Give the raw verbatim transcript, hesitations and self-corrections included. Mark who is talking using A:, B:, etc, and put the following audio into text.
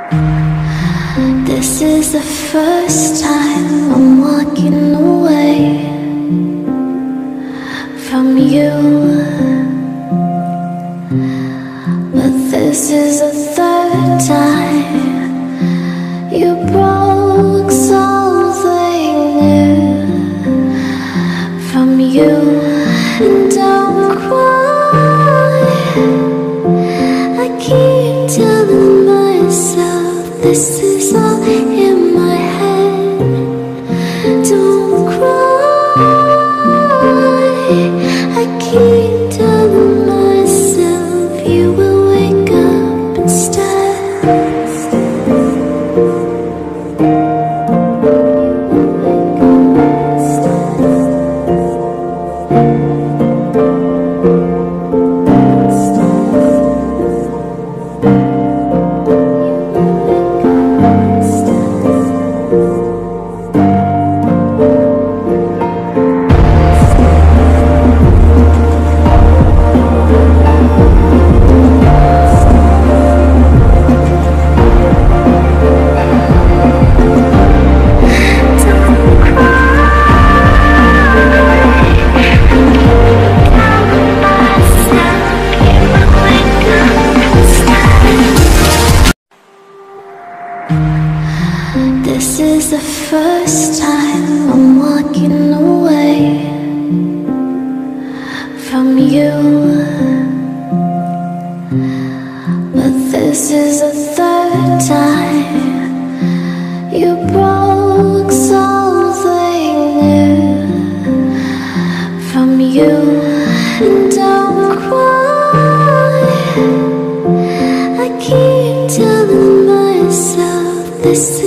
A: This is the first time I'm walking away from you, but this is the third time you broke something new from you. And don't cry, I keep telling myself this is all in my head. Don't cry, I keep telling myself you will wake up instead. This is the first time I'm walking away from you, but this is the third time you broke something new from you. And don't cry, I keep telling myself this is